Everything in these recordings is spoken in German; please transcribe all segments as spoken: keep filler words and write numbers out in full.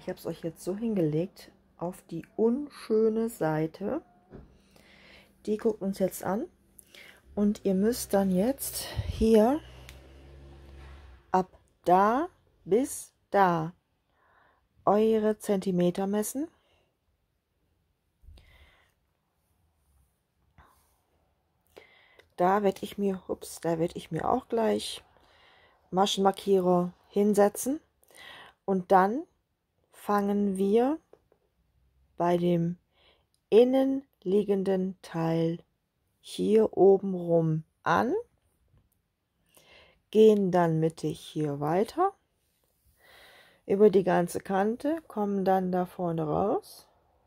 Ich habe es euch jetzt so hingelegt auf die unschöne Seite. Die guckt uns jetzt an. Und ihr müsst dann jetzt hier ab da bis da eure Zentimeter messen. Da werde ich mir, ups, da werde ich mir auch gleich Maschenmarkierer hinsetzen. Und dann fangen wir bei dem innen liegenden Teil hier oben rum an, gehen dann mittig hier weiter über die ganze Kante, kommen dann da vorne raus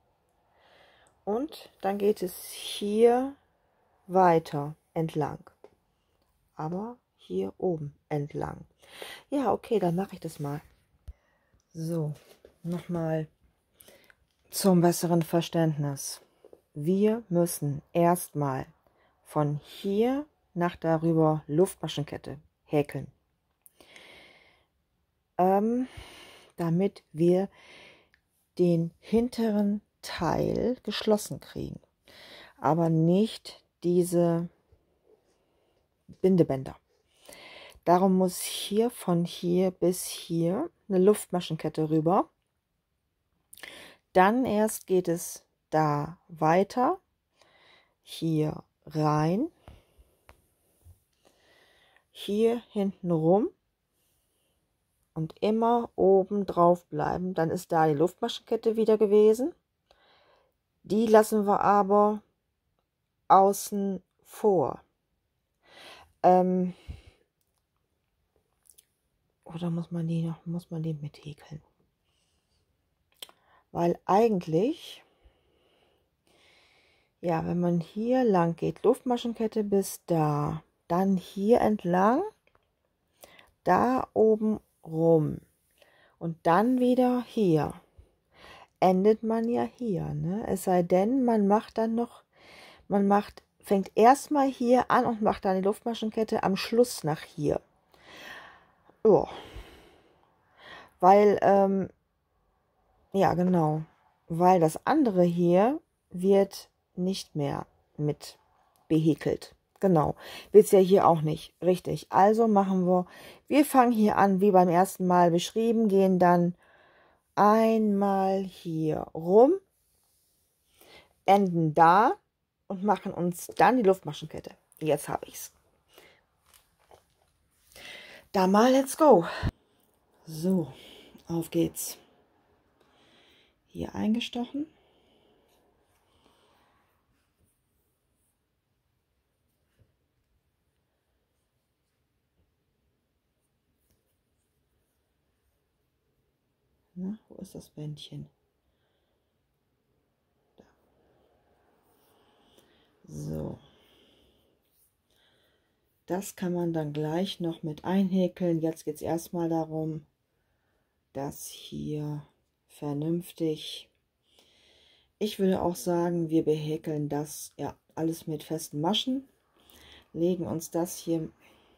und dann geht es hier weiter entlang, aber hier oben entlang. Ja, okay, dann mache ich das mal. So, nochmal zum besseren Verständnis. Wir müssen erstmal von hier nach darüber Luftmaschenkette häkeln, ähm, damit wir den hinteren Teil geschlossen kriegen, aber nicht diese Bindebänder. Darum muss hier von hier bis hier eine Luftmaschenkette rüber. Dann erst geht es da weiter, hier rein, hier hinten rum und immer oben drauf bleiben. Dann ist da die Luftmaschenkette wieder gewesen. Die lassen wir aber außen vor. Ähm, oder muss man die noch, muss man die mit häkeln? Weil eigentlich, ja, wenn man hier lang geht, Luftmaschenkette bis da, dann hier entlang, da oben rum und dann wieder hier, endet man ja hier, ne? Es sei denn, man macht dann noch, man macht, fängt erstmal hier an und macht dann die Luftmaschenkette am Schluss nach hier. Oh. Weil, ähm, ja genau, weil das andere hier wird nicht mehr mit behäkelt. Genau, wird es ja hier auch nicht. Richtig, also machen wir, wir fangen hier an, wie beim ersten Mal beschrieben, gehen dann einmal hier rum, enden da und machen uns dann die Luftmaschenkette. Jetzt habe ich es. Da mal, let's go. So, auf geht's. Hier eingestochen. Na, wo ist das Bändchen? Da. So. Das kann man dann gleich noch mit einhäkeln. Jetzt geht es erstmal darum, dass hier vernünftig, ich würde auch sagen, wir behäkeln das ja alles mit festen Maschen, legen uns das hier,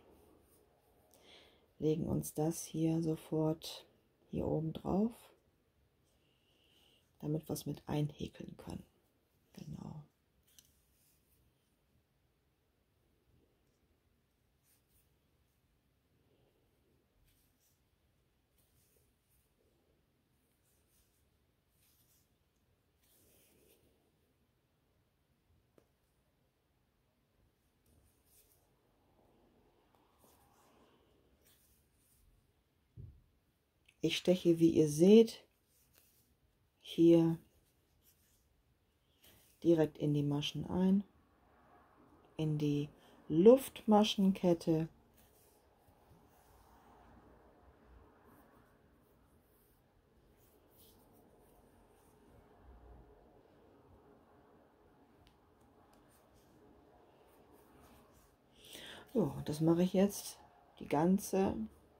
legen uns das hier sofort hier oben drauf, damit wir es mit einhäkeln können. Genau. Ich steche, wie ihr seht, hier direkt in die Maschen ein, in die Luftmaschenkette. So, das mache ich jetzt die ganze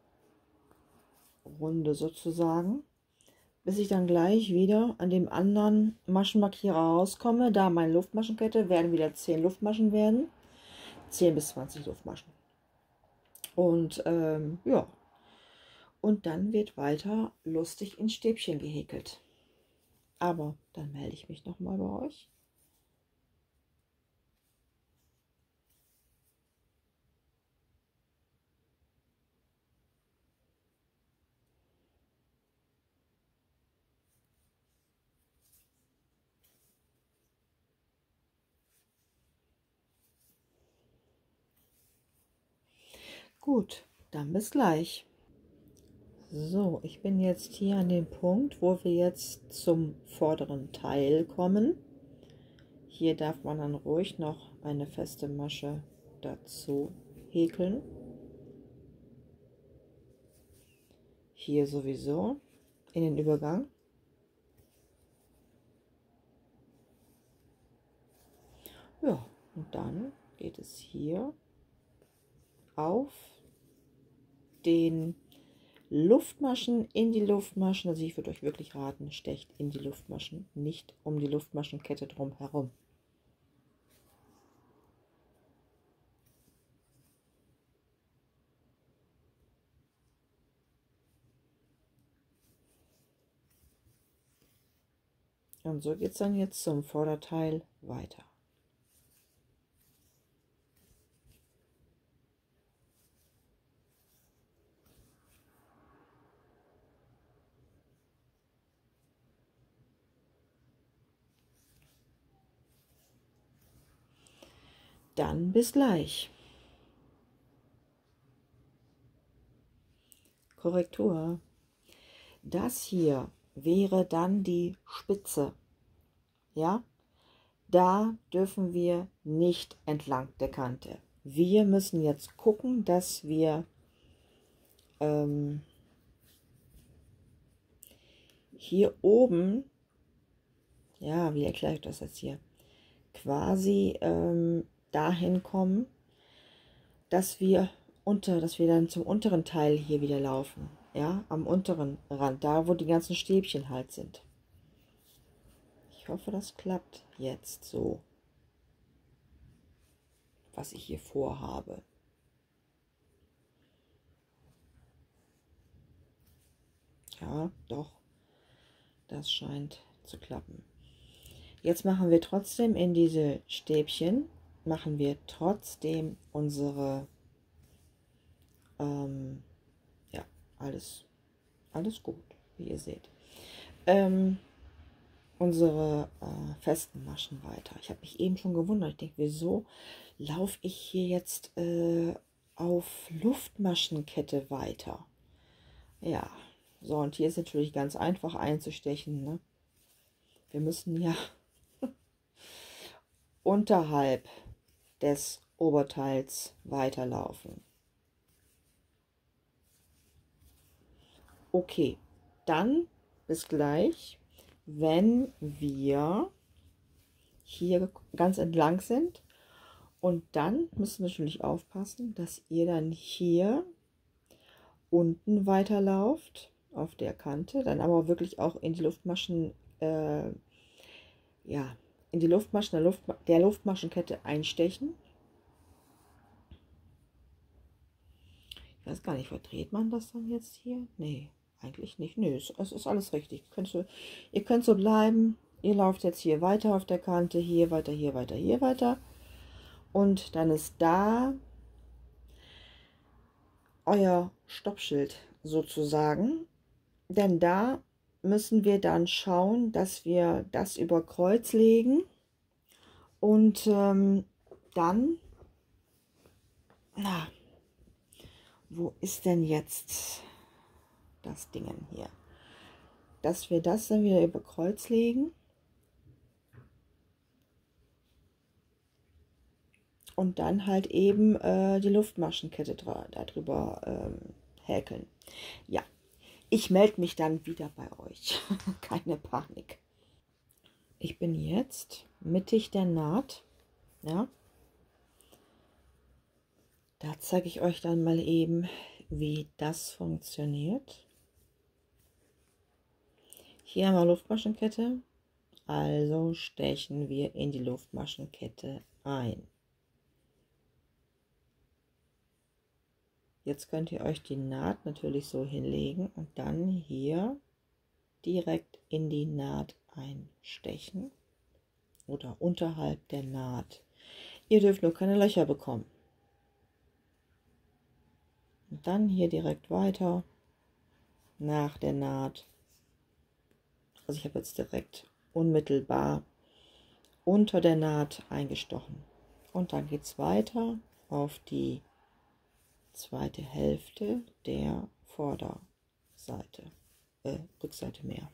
Runde sozusagen, bis ich dann gleich wieder an dem anderen Maschenmarkierer rauskomme. Da meine Luftmaschenkette werden wieder zehn Luftmaschen werden, zehn bis zwanzig Luftmaschen. Und ähm, ja, Und dann wird weiter lustig in Stäbchen gehäkelt. Aber dann melde ich mich noch mal bei euch. Gut, dann bis gleich. So, ich bin jetzt hier an dem Punkt, wo wir jetzt zum vorderen Teil kommen. Hier darf man dann ruhig noch eine feste Masche dazu häkeln. Hier sowieso in den Übergang. Ja, und dann geht es hier auf den Luftmaschen, in die Luftmaschen. Also ich würde euch wirklich raten, stecht in die Luftmaschen, nicht um die Luftmaschenkette drum herum. Und so geht es dann jetzt zum Vorderteil weiter. Dann bis gleich. Korrektur. Das hier wäre dann die Spitze. Ja, da dürfen wir nicht entlang der Kante. Wir müssen jetzt gucken, dass wir ähm, hier oben, ja, wie erkläre ich das jetzt hier, quasi ähm, dahin kommen, dass wir unter, dass wir dann zum unteren Teil hier wieder laufen, ja, am unteren Rand, da wo die ganzen Stäbchen halt sind. Ich hoffe, das klappt jetzt so, was ich hier vorhabe. Ja, doch, das scheint zu klappen. Jetzt machen wir trotzdem in diese Stäbchen, machen wir trotzdem unsere, ähm, ja, alles, alles gut, wie ihr seht. Ähm, unsere äh, festen Maschen weiter. Ich habe mich eben schon gewundert. Ich denke, wieso laufe ich hier jetzt äh, auf Luftmaschenkette weiter? Ja, so, und hier ist natürlich ganz einfach einzustechen. Ne? Wir müssen ja unterhalb des Oberteils weiterlaufen. Okay, dann bis gleich, wenn wir hier ganz entlang sind. Und dann müssen wir natürlich aufpassen, dass ihr dann hier unten weiterlauft auf der Kante, dann aber wirklich auch in die Luftmaschen, äh, ja, in die Luftmaschen der, Luft, der Luftmaschenkette einstechen. Ich weiß gar nicht, verdreht man das dann jetzt hier? Nee, eigentlich nicht. Nö, es, es ist alles richtig. Ihr könnt, so, ihr könnt so bleiben. Ihr lauft jetzt hier weiter auf der Kante, hier weiter, hier weiter, hier weiter. Und dann ist da euer Stoppschild sozusagen. Denn da müssen wir dann schauen, dass wir das über Kreuz legen. Und ähm, dann, na, wo ist denn jetzt das Ding hier? Dass wir das dann wieder über Kreuz legen. Und dann halt eben äh, die Luftmaschenkette darüber ähm, häkeln. Ja, ich melde mich dann wieder bei euch. Keine Panik. Ich bin jetzt mittig der Naht. Ja. Da zeige ich euch dann mal eben, wie das funktioniert. Hier haben wir Luftmaschenkette. Also stechen wir in die Luftmaschenkette ein. Jetzt könnt ihr euch die Naht natürlich so hinlegen und dann hier direkt in die Naht einstechen oder unterhalb der Naht. Ihr dürft nur keine Löcher bekommen. Und dann hier direkt weiter nach der Naht. Also ich habe jetzt direkt unmittelbar unter der Naht eingestochen. Und dann geht es weiter auf die zweite Hälfte der Vorderseite, äh, Rückseite mehr.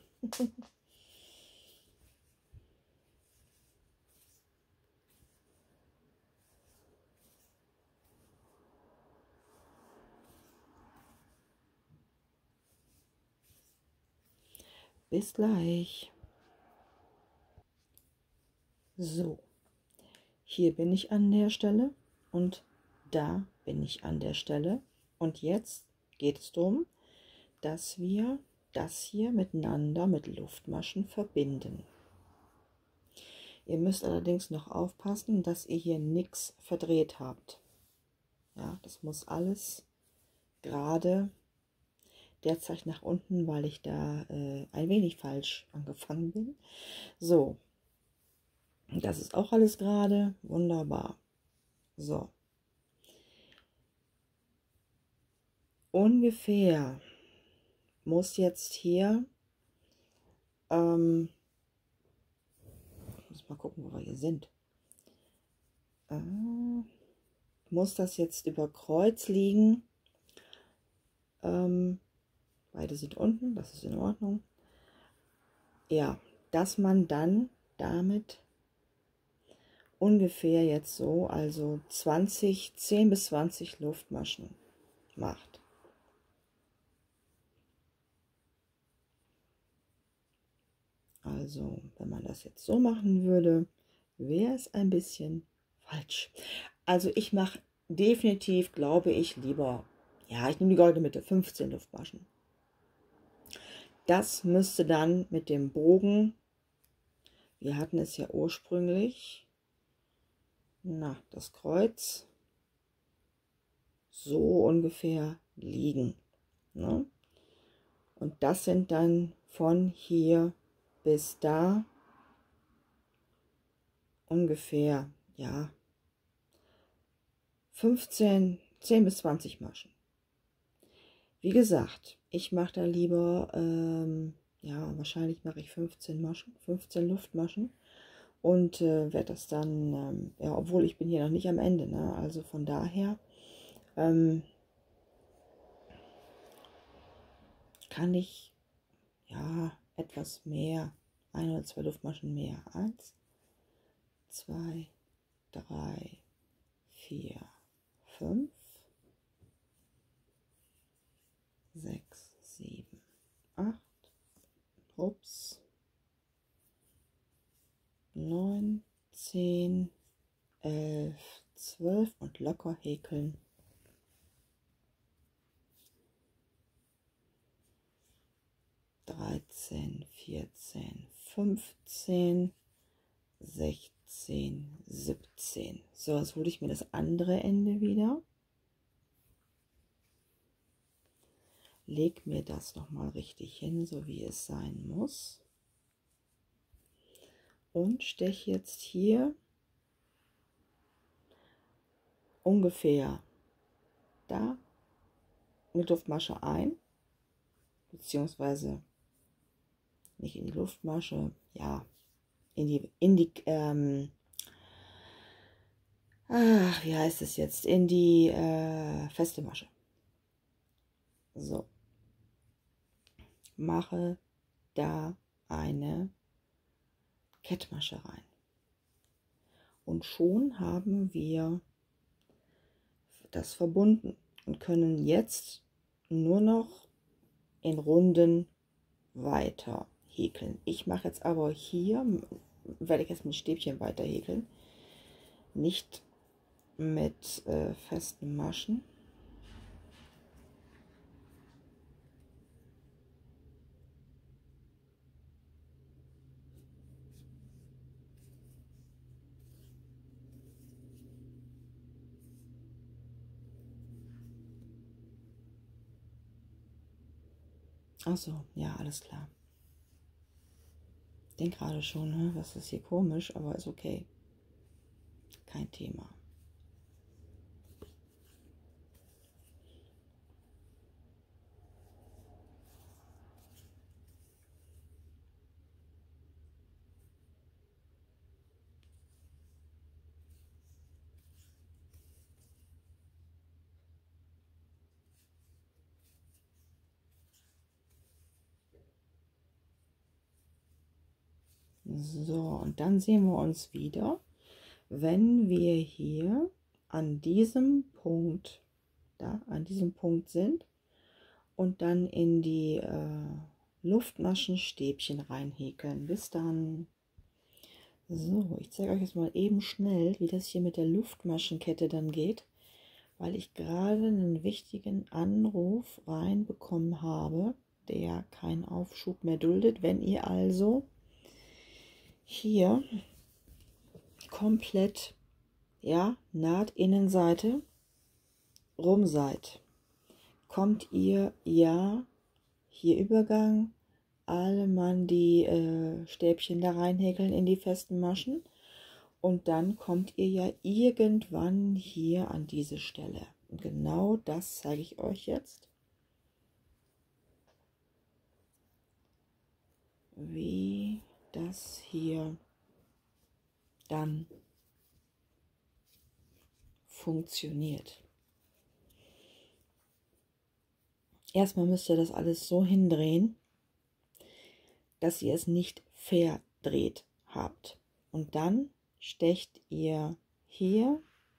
Bis gleich. So, hier bin ich an der Stelle und da bin ich an der Stelle. Und jetzt geht es darum, dass wir das hier miteinander mit Luftmaschen verbinden. Ihr müsst allerdings noch aufpassen, dass ihr hier nichts verdreht habt. Ja, das muss alles gerade, derzeit nach unten, weil ich da äh, ein wenig falsch angefangen bin. So, das ist auch alles gerade, wunderbar. So, ungefähr muss jetzt hier, ähm, ich muss mal gucken, wo wir hier sind, äh, muss das jetzt über Kreuz liegen. Ähm, beide sind unten, das ist in Ordnung. Ja, dass man dann damit ungefähr jetzt so, also zwanzig, zehn bis zwanzig Luftmaschen macht. Also, wenn man das jetzt so machen würde, wäre es ein bisschen falsch. Also ich mache definitiv, glaube ich, lieber, ja, ich nehme die goldene Mitte, fünfzehn Luftmaschen. Das müsste dann mit dem Bogen, wir hatten es ja ursprünglich, na, das Kreuz, so ungefähr liegen. Ne? Und das sind dann von hier bis da ungefähr, ja, fünfzehn, zehn bis zwanzig Maschen. Wie gesagt, ich mache da lieber, ähm, ja, wahrscheinlich mache ich fünfzehn Maschen, fünfzehn Luftmaschen und äh, werde das dann, ähm, ja, obwohl ich bin hier noch nicht am Ende, ne? Also von daher ähm, kann ich, ja, etwas mehr, ein oder zwei Luftmaschen mehr. Eins, zwei, drei, vier, fünf, sechs, sieben, acht, ups, neun, zehn, elf, zwölf und locker häkeln. dreizehn, vierzehn, fünfzehn, sechzehn, siebzehn. So, jetzt hole ich mir das andere Ende wieder. Leg mir das noch mal richtig hin, so wie es sein muss. Und steche jetzt hier ungefähr da eine Luftmasche ein, beziehungsweise nicht in die Luftmasche, ja, in die, in die, ähm, ach, wie heißt es jetzt, in die äh, feste Masche. So, mache da eine Kettmasche rein. Und schon haben wir das verbunden und können jetzt nur noch in Runden weiter häkeln. Ich mache jetzt aber hier, werde ich jetzt mit Stäbchen weiter häkeln, nicht mit äh, festen Maschen. Ach so, ja, alles klar. Ich denke gerade schon, ne? Was ist hier komisch, aber ist okay. Kein Thema. So, und dann sehen wir uns wieder, wenn wir hier an diesem Punkt, da an diesem Punkt sind und dann in die äh, Luftmaschenstäbchen reinhäkeln. Bis dann. So, ich zeige euch jetzt mal eben schnell, wie das hier mit der Luftmaschenkette dann geht, weil ich gerade einen wichtigen Anruf reinbekommen habe, der keinen Aufschub mehr duldet. Wenn ihr also hier komplett, ja, Naht-Innenseite rum seid, kommt ihr ja hier Übergang, alle Mann die äh, Stäbchen da reinhäkeln in die festen Maschen und dann kommt ihr ja irgendwann hier an diese Stelle. Und genau das zeige ich euch jetzt, wie das hier dann funktioniert. Erstmal müsst ihr das alles so hindrehen, dass ihr es nicht verdreht habt. Und dann stecht ihr hier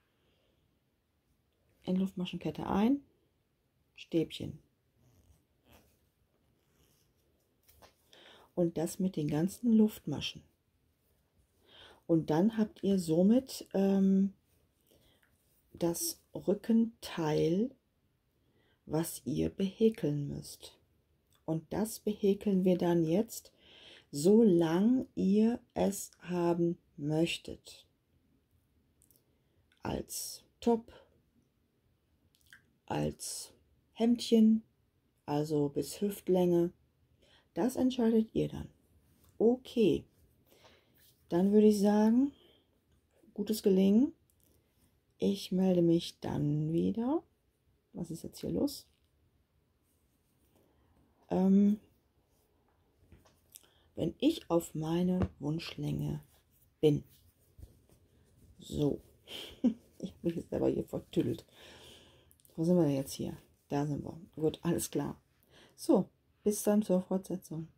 in Luftmaschenkette ein, Stäbchen. Und das mit den ganzen Luftmaschen. Und dann habt ihr somit ähm, das Rückenteil, was ihr behäkeln müsst. Und das behäkeln wir dann jetzt, solange ihr es haben möchtet. Als Top, als Hemdchen, also bis Hüftlänge. Das entscheidet ihr dann. Okay, dann würde ich sagen, gutes Gelingen. Ich melde mich dann wieder. Was ist jetzt hier los? Ähm, wenn ich auf meine Wunschlänge bin. So, ich habe mich jetzt selber hier vertüdelt. Wo sind wir denn jetzt hier? Da sind wir. Gut, alles klar. So, bis dann zur Fortsetzung.